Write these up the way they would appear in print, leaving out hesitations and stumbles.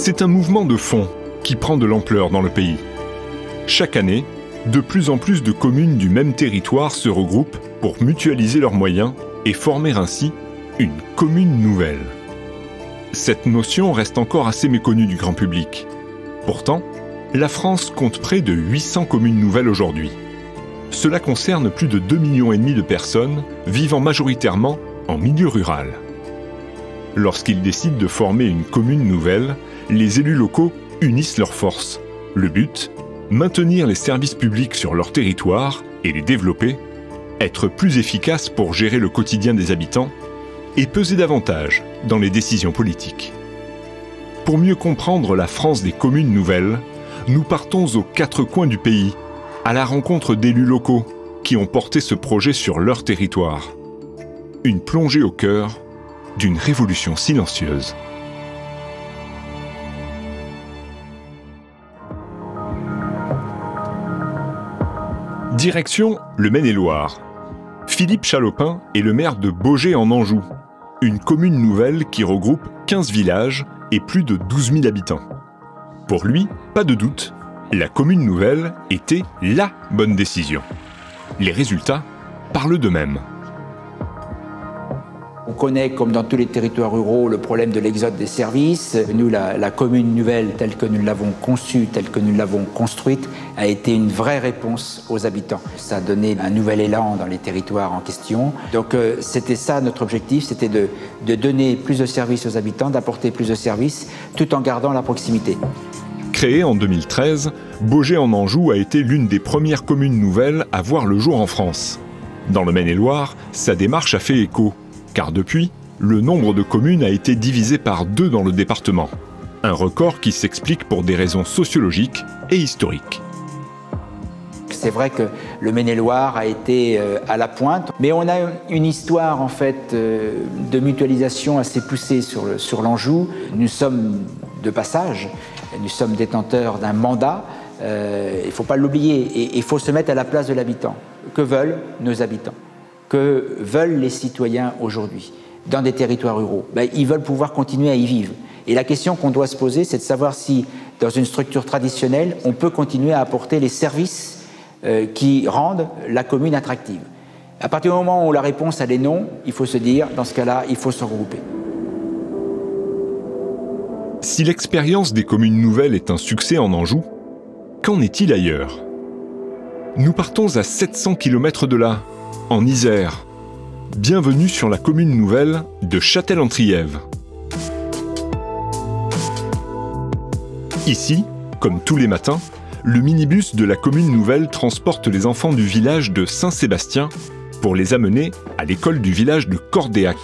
C'est un mouvement de fond qui prend de l'ampleur dans le pays. Chaque année, de plus en plus de communes du même territoire se regroupent pour mutualiser leurs moyens et former ainsi une commune nouvelle. Cette notion reste encore assez méconnue du grand public. Pourtant, la France compte près de 800 communes nouvelles aujourd'hui. Cela concerne plus de 2,5 millions de personnes vivant majoritairement en milieu rural. Lorsqu'ils décident de former une commune nouvelle, les élus locaux unissent leurs forces. Le but, maintenir les services publics sur leur territoire et les développer, être plus efficaces pour gérer le quotidien des habitants et peser davantage dans les décisions politiques. Pour mieux comprendre la France des communes nouvelles, nous partons aux 4 coins du pays, à la rencontre d'élus locaux qui ont porté ce projet sur leur territoire. Une plongée au cœur d'une révolution silencieuse. Direction le Maine-et-Loire. Philippe Chalopin est le maire de Baugé en Anjou, une commune nouvelle qui regroupe 15 villages et plus de 12 000 habitants. Pour lui, pas de doute, la commune nouvelle était la bonne décision. Les résultats parlent d'eux-mêmes. On connaît, comme dans tous les territoires ruraux, le problème de l'exode des services. Nous, la commune nouvelle, telle que nous l'avons conçue, telle que nous l'avons construite, a été une vraie réponse aux habitants. Ça a donné un nouvel élan dans les territoires en question. Donc c'était ça notre objectif, c'était de donner plus de services aux habitants, d'apporter plus de services, tout en gardant la proximité. Créée en 2013, Baugé en Anjou a été l'une des premières communes nouvelles à voir le jour en France. Dans le Maine-et-Loire, sa démarche a fait écho. Car depuis, le nombre de communes a été divisé par 2 dans le département. Un record qui s'explique pour des raisons sociologiques et historiques. C'est vrai que le Maine-et-Loire a été à la pointe, mais on a une histoire en fait de mutualisation assez poussée sur l'Anjou. Nous sommes de passage, nous sommes détenteurs d'un mandat, il ne faut pas l'oublier, et il faut se mettre à la place de l'habitant. Que veulent nos habitants ? Que veulent les citoyens aujourd'hui dans des territoires ruraux? Ils veulent pouvoir continuer à y vivre. Et la question qu'on doit se poser, c'est de savoir si, dans une structure traditionnelle, on peut continuer à apporter les services qui rendent la commune attractive. À partir du moment où la réponse elle est non, il faut se dire, dans ce cas-là, il faut se regrouper. Si l'expérience des communes nouvelles est un succès en Anjou, qu'en est-il ailleurs? Nous partons à 700 km de là, en Isère. Bienvenue sur la commune nouvelle de Châtel-en-Trièves. Ici, comme tous les matins, le minibus de la commune nouvelle transporte les enfants du village de Saint-Sébastien pour les amener à l'école du village de Cordéac.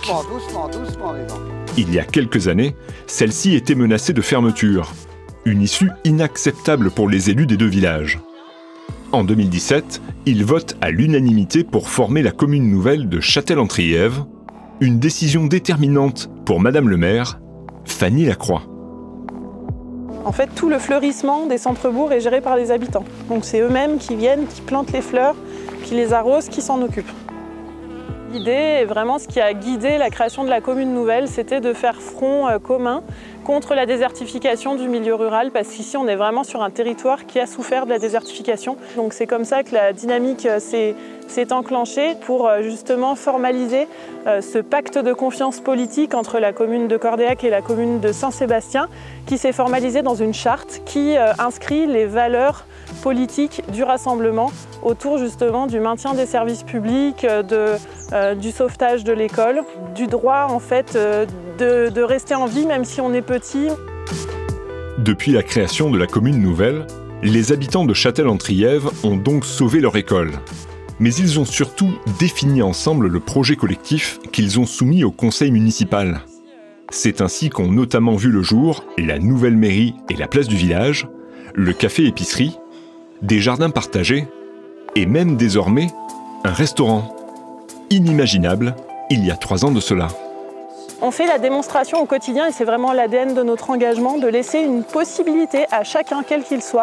Il y a quelques années, celle-ci était menacée de fermeture, une issue inacceptable pour les élus des 2 villages. En 2017, ils votent à l'unanimité pour former la commune nouvelle de Châtel-en-Trièves, une décision déterminante pour Madame le maire, Fanny Lacroix. En fait, tout le fleurissement des centres-bourgs est géré par les habitants. Donc c'est eux-mêmes qui viennent, qui plantent les fleurs, qui les arrosent, qui s'en occupent. L'idée, et vraiment ce qui a guidé la création de la commune nouvelle, c'était de faire front commun contre la désertification du milieu rural, parce qu'ici on est vraiment sur un territoire qui a souffert de la désertification. Donc c'est comme ça que la dynamique s'est enclenchée pour justement formaliser ce pacte de confiance politique entre la commune de Cordéac et la commune de Saint-Sébastien, qui s'est formalisé dans une charte qui inscrit les valeurs politiques du rassemblement autour justement du maintien des services publics, du sauvetage de l'école, du droit en fait de rester en vie même si on est petit. Depuis la création de la commune nouvelle, les habitants de Châtel-en-Trièves ont donc sauvé leur école. Mais ils ont surtout défini ensemble le projet collectif qu'ils ont soumis au conseil municipal. C'est ainsi qu'ont notamment vu le jour la nouvelle mairie et la place du village, le café-épicerie, des jardins partagés et même désormais un restaurant. Inimaginable il y a 3 ans de cela. On fait la démonstration au quotidien et c'est vraiment l'ADN de notre engagement de laisser une possibilité à chacun, quel qu'il soit,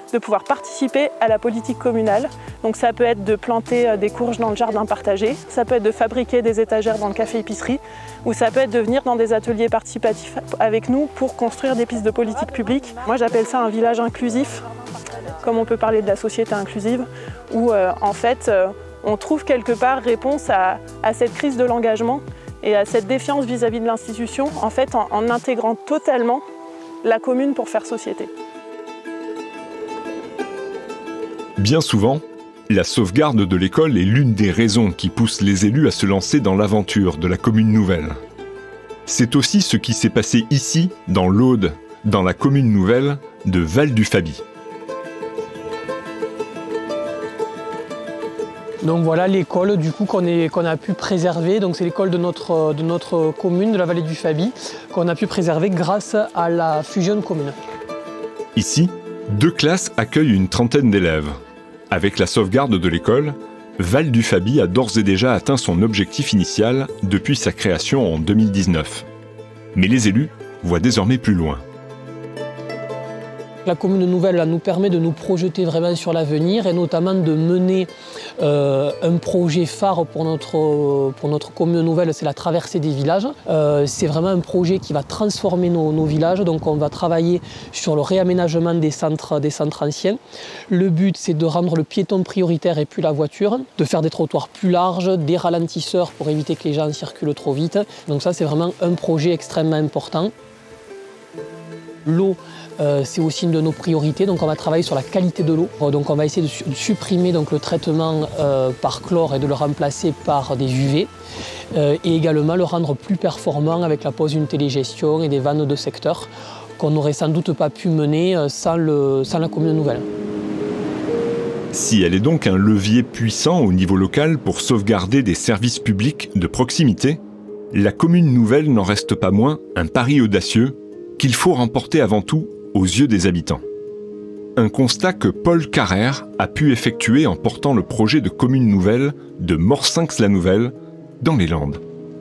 de pouvoir participer à la politique communale. Donc ça peut être de planter des courges dans le jardin partagé, ça peut être de fabriquer des étagères dans le café-épicerie, ou ça peut être de venir dans des ateliers participatifs avec nous pour construire des pistes de politique publique. Moi j'appelle ça un village inclusif, comme on peut parler de la société inclusive, où en fait on trouve quelque part réponse à cette crise de l'engagement et à cette défiance vis-à-vis de l'institution, en fait en intégrant totalement la commune pour faire société. Bien souvent, la sauvegarde de l'école est l'une des raisons qui poussent les élus à se lancer dans l'aventure de la commune nouvelle. C'est aussi ce qui s'est passé ici, dans l'Aude, dans la commune nouvelle de Val-du-Faby. Donc voilà l'école du coup qu'on a pu préserver. Donc c'est l'école de notre commune, de la vallée du Faby, qu'on a pu préserver grâce à la fusion commune. Ici, 2 classes accueillent une trentaine d'élèves. Avec la sauvegarde de l'école, Val-du-Faby a d'ores et déjà atteint son objectif initial depuis sa création en 2019. Mais les élus voient désormais plus loin. La commune nouvelle nous permet de nous projeter vraiment sur l'avenir et notamment de mener un projet phare pour notre commune nouvelle, c'est la traversée des villages. C'est vraiment un projet qui va transformer nos villages, donc on va travailler sur le réaménagement des centres anciens. Le but c'est de rendre le piéton prioritaire et plus la voiture, de faire des trottoirs plus larges, des ralentisseurs pour éviter que les gens circulent trop vite. Donc ça c'est vraiment un projet extrêmement important. L'eau, c'est aussi une de nos priorités, donc on va travailler sur la qualité de l'eau. Donc on va essayer de supprimer donc, le traitement par chlore et de le remplacer par des UV. Et également le rendre plus performant avec la pose d'une télégestion et des vannes de secteur qu'on n'aurait sans doute pas pu mener sans la commune nouvelle. Si elle est donc un levier puissant au niveau local pour sauvegarder des services publics de proximité, la commune nouvelle n'en reste pas moins un pari audacieux qu'il faut remporter avant tout aux yeux des habitants. Un constat que Paul Carrère a pu effectuer en portant le projet de commune nouvelle de Morsinx-la-Nouvelle dans les Landes.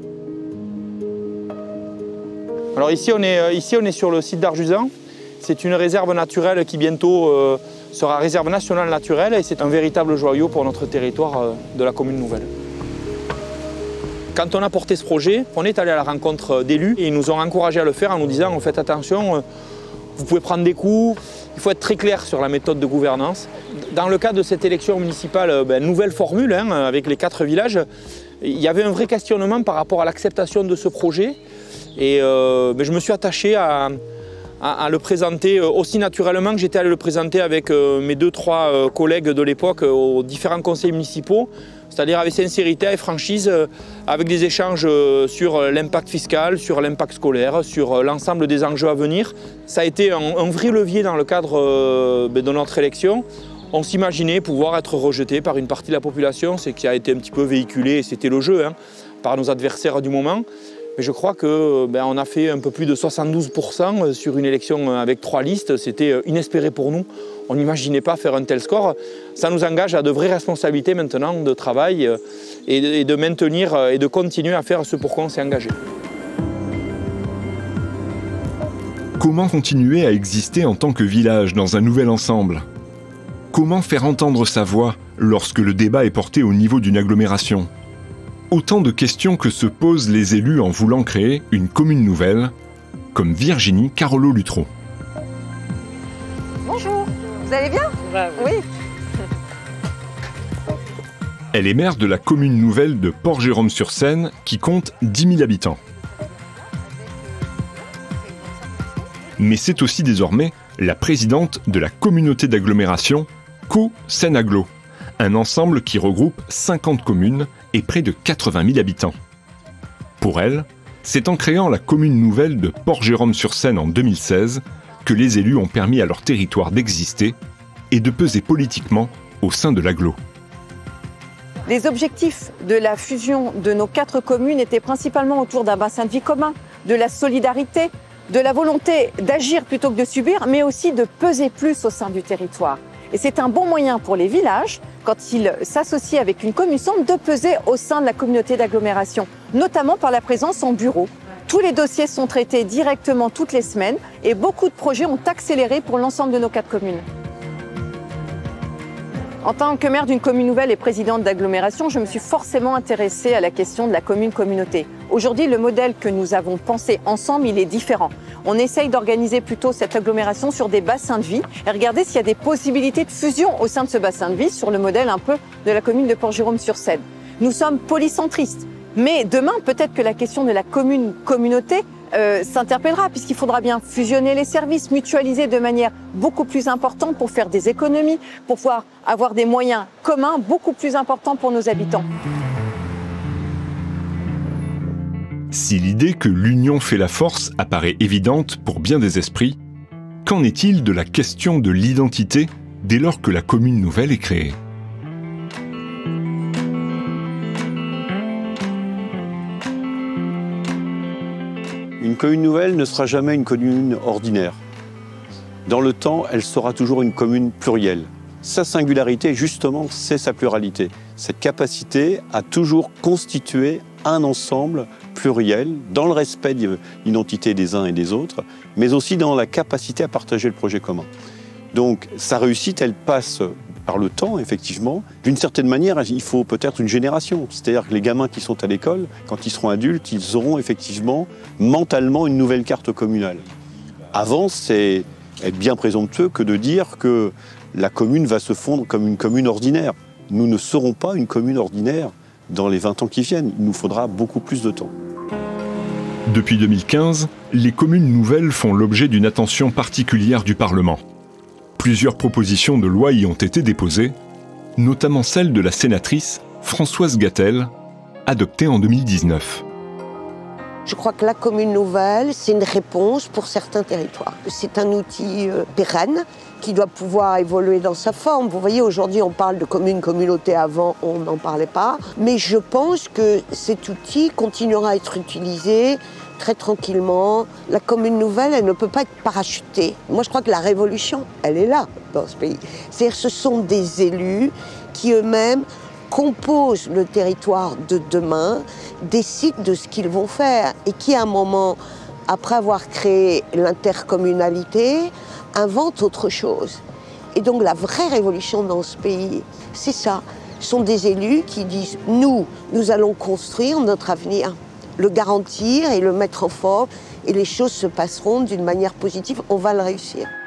Alors ici on est sur le site d'Arjusan. C'est une réserve naturelle qui bientôt sera réserve nationale naturelle et c'est un véritable joyau pour notre territoire de la commune nouvelle. Quand on a porté ce projet, on est allé à la rencontre d'élus et ils nous ont encouragés à le faire en nous disant faites attention, vous pouvez prendre des coups, il faut être très clair sur la méthode de gouvernance. Dans le cadre de cette élection municipale, nouvelle formule avec les 4 villages, il y avait un vrai questionnement par rapport à l'acceptation de ce projet et je me suis attaché à le présenter aussi naturellement que j'étais allé le présenter avec mes 2-3 collègues de l'époque aux différents conseils municipaux. C'est-à-dire avec sincérité et franchise, avec des échanges sur l'impact fiscal, sur l'impact scolaire, sur l'ensemble des enjeux à venir. Ça a été un vrai levier dans le cadre de notre élection. On s'imaginait pouvoir être rejeté par une partie de la population, ce qui a été un petit peu véhiculé, et c'était le jeu, par nos adversaires du moment. Mais je crois qu'on a fait un peu plus de 72% sur une élection avec 3 listes. C'était inespéré pour nous. On n'imaginait pas faire un tel score. Ça nous engage à de vraies responsabilités maintenant de travail et de maintenir et de continuer à faire ce pour quoi on s'est engagé. Comment continuer à exister en tant que village dans un nouvel ensemble? Comment faire entendre sa voix lorsque le débat est porté au niveau d'une agglomération? Autant de questions que se posent les élus en voulant créer une commune nouvelle, comme Virginie Carolo-Luttrot. Bonjour, vous allez bien? Oui. Elle est maire de la commune nouvelle de Port-Jérôme-sur-Seine, qui compte 10 000 habitants. Mais c'est aussi désormais la présidente de la communauté d'agglomération Co-Seine-Aglo, un ensemble qui regroupe 50 communes et près de 80 000 habitants. Pour elle, c'est en créant la commune nouvelle de Port-Jérôme-sur-Seine en 2016 que les élus ont permis à leur territoire d'exister et de peser politiquement au sein de l'agglo. Les objectifs de la fusion de nos 4 communes étaient principalement autour d'un bassin de vie commun, de la solidarité, de la volonté d'agir plutôt que de subir, mais aussi de peser plus au sein du territoire. Et c'est un bon moyen pour les villages, quand ils s'associent avec une commune centre, de peser au sein de la communauté d'agglomération, notamment par la présence en bureau. Tous les dossiers sont traités directement toutes les semaines et beaucoup de projets ont accéléré pour l'ensemble de nos 4 communes. En tant que maire d'une commune nouvelle et présidente d'agglomération, je me suis forcément intéressée à la question de la commune-communauté. Aujourd'hui, le modèle que nous avons pensé ensemble, il est différent. On essaye d'organiser plutôt cette agglomération sur des bassins de vie et regarder s'il y a des possibilités de fusion au sein de ce bassin de vie sur le modèle un peu de la commune de Port-Jérôme-sur-Seine. Nous sommes polycentristes, mais demain, peut-être que la question de la commune-communauté s'interpellera, puisqu'il faudra bien fusionner les services, mutualiser de manière beaucoup plus importante pour faire des économies, pour pouvoir avoir des moyens communs beaucoup plus importants pour nos habitants. Si l'idée que l'union fait la force apparaît évidente pour bien des esprits, qu'en est-il de la question de l'identité dès lors que la commune nouvelle est créée ? Une commune nouvelle ne sera jamais une commune ordinaire. Dans le temps, elle sera toujours une commune plurielle. Sa singularité, justement, c'est sa pluralité. Cette capacité à toujours constituer un ensemble pluriel, dans le respect de l'identité des uns et des autres, mais aussi dans la capacité à partager le projet commun. Donc, sa réussite, elle passe par le temps, effectivement. D'une certaine manière, il faut peut-être une génération. C'est-à-dire que les gamins qui sont à l'école, quand ils seront adultes, ils auront effectivement, mentalement, une nouvelle carte communale. Avant, c'est être bien présomptueux que de dire que la commune va se fondre comme une commune ordinaire. Nous ne serons pas une commune ordinaire dans les 20 ans qui viennent. Il nous faudra beaucoup plus de temps. Depuis 2015, les communes nouvelles font l'objet d'une attention particulière du Parlement. Plusieurs propositions de loi y ont été déposées, notamment celle de la sénatrice Françoise Gatel, adoptée en 2019. Je crois que la commune nouvelle, c'est une réponse pour certains territoires. C'est un outil pérenne qui doit pouvoir évoluer dans sa forme. Vous voyez, aujourd'hui, on parle de commune-communauté, avant, on n'en parlait pas. Mais je pense que cet outil continuera à être utilisé très tranquillement. La commune nouvelle, elle ne peut pas être parachutée. Moi, je crois que la révolution, elle est là, dans ce pays. C'est-à-dire que ce sont des élus qui eux-mêmes composent le territoire de demain, décident de ce qu'ils vont faire et qui, à un moment, après avoir créé l'intercommunalité, inventent autre chose. Et donc, la vraie révolution dans ce pays, c'est ça. Ce sont des élus qui disent « nous allons construire notre avenir ». Le garantir et le mettre en forme, et les choses se passeront d'une manière positive, on va le réussir.